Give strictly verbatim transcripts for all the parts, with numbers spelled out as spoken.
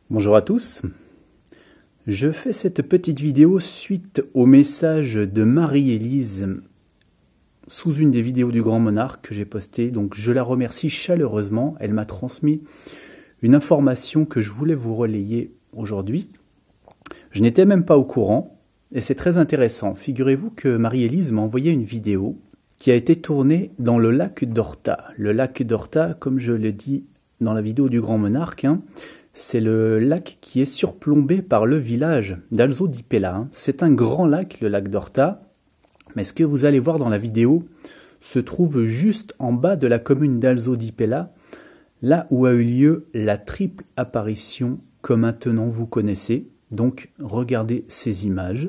Bonjour à tous, je fais cette petite vidéo suite au message de Marie-Élise sous une des vidéos du Grand Monarque que j'ai postée. Donc je la remercie chaleureusement, elle m'a transmis une information que je voulais vous relayer aujourd'hui. Je n'étais même pas au courant et c'est très intéressant. Figurez-vous que Marie-Élise m'a envoyé une vidéo qui a été tournée dans le lac d'Horta. Le lac d'Horta, comme je l'ai dit dans la vidéo du Grand Monarque, hein, c'est le lac qui est surplombé par le village d'Alzo di Pella. C'est un grand lac, le lac d'Horta, mais ce que vous allez voir dans la vidéo se trouve juste en bas de la commune d'Alzo di Pella, là où a eu lieu la triple apparition que maintenant vous connaissez. Donc regardez ces images.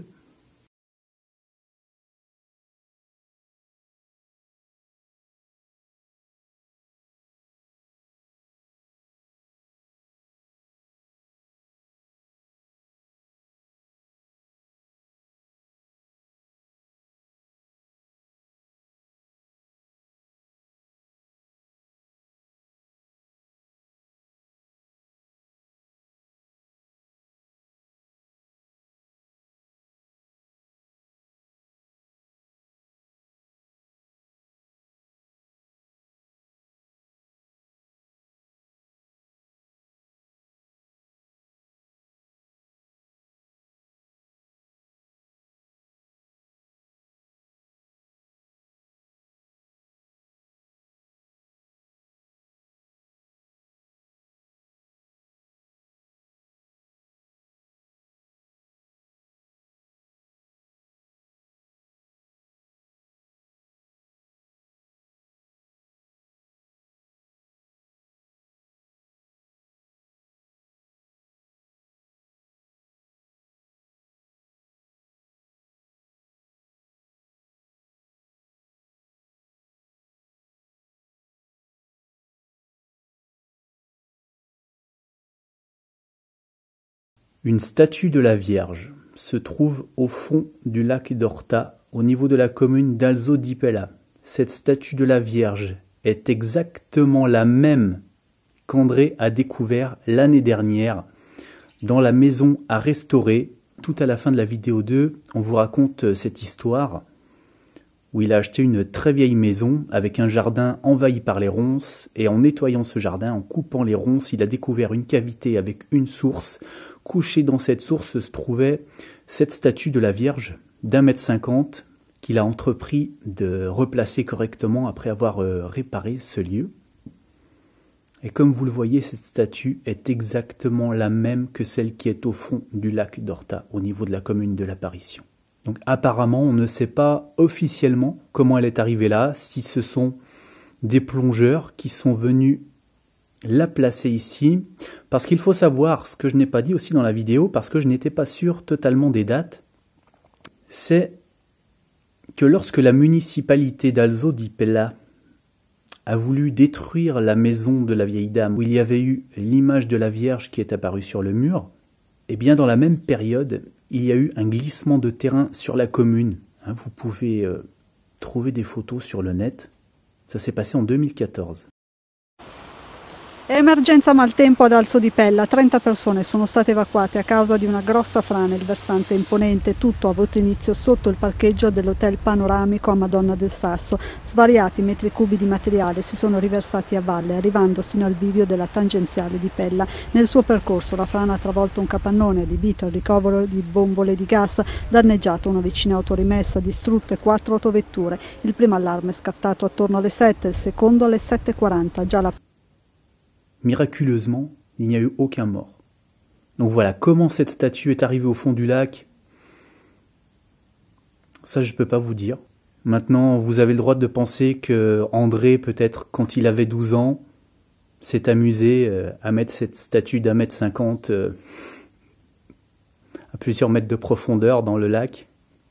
Une statue de la Vierge se trouve au fond du lac d'Horta, au niveau de la commune d'Alzo di Pella. Cette statue de la Vierge est exactement la même qu'André a découvert l'année dernière dans la maison à restaurer. Tout à la fin de la vidéo deux, on vous raconte cette histoire où il a acheté une très vieille maison avec un jardin envahi par les ronces, et en nettoyant ce jardin, en coupant les ronces, il a découvert une cavité avec une source. Couchée dans cette source se trouvait cette statue de la Vierge d'un mètre cinquante qu'il a entrepris de replacer correctement après avoir euh, réparé ce lieu. Et comme vous le voyez, cette statue est exactement la même que celle qui est au fond du lac d'Horta, au niveau de la commune de l'Apparition. Donc apparemment, on ne sait pas officiellement comment elle est arrivée là, si ce sont des plongeurs qui sont venus la placer ici, parce qu'il faut savoir, ce que je n'ai pas dit aussi dans la vidéo, parce que je n'étais pas sûr totalement des dates, c'est que lorsque la municipalité d'Alzo di Pella a voulu détruire la maison de la vieille dame, où il y avait eu l'image de la Vierge qui est apparue sur le mur, et bien dans la même période, il y a eu un glissement de terrain sur la commune. Hein, vous pouvez euh, trouver des photos sur le net. Ça s'est passé en deux mille quatorze. Emergenza maltempo ad Alzo di Pella, trenta persone sono state evacuate a causa di una grossa frana. Il versante imponente, tutto ha avuto inizio sotto il parcheggio dell'hotel panoramico a Madonna del Sasso. Svariati metri cubi di materiale si sono riversati a valle, arrivando sino al bivio della tangenziale di Pella. Nel suo percorso la frana ha travolto un capannone adibito al ricovero di bombole di gas, danneggiato una vicina autorimessa, distrutte quattro autovetture. Il primo allarme è scattato attorno alle sette, il secondo alle sette e quaranta. Già la Miraculeusement, il n'y a eu aucun mort. Donc voilà, comment cette statue est arrivée au fond du lac, ça je ne peux pas vous dire. Maintenant, vous avez le droit de penser que André, peut-être quand il avait douze ans, s'est amusé à mettre cette statue d'un mètre cinquante à plusieurs mètres de profondeur dans le lac,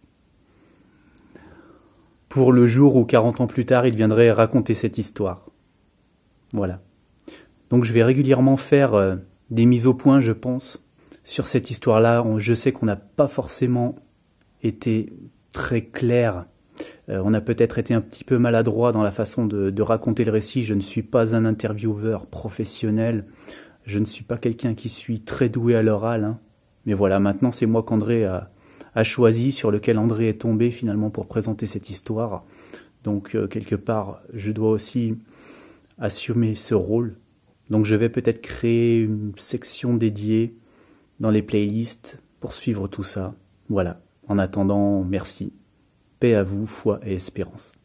pour le jour où quarante ans plus tard, il viendrait raconter cette histoire. Voilà. Donc je vais régulièrement faire euh, des mises au point, je pense, sur cette histoire-là. Je sais qu'on n'a pas forcément été très clair. Euh, on a peut-être été un petit peu maladroit dans la façon de, de raconter le récit. Je ne suis pas un intervieweur professionnel. Je ne suis pas quelqu'un qui suis très doué à l'oral, hein. Mais voilà, maintenant c'est moi qu'André a, a choisi, sur lequel André est tombé finalement pour présenter cette histoire. Donc euh, quelque part, je dois aussi assumer ce rôle. Donc je vais peut-être créer une section dédiée dans les playlists pour suivre tout ça. Voilà. En attendant, merci. Paix à vous, foi et espérance.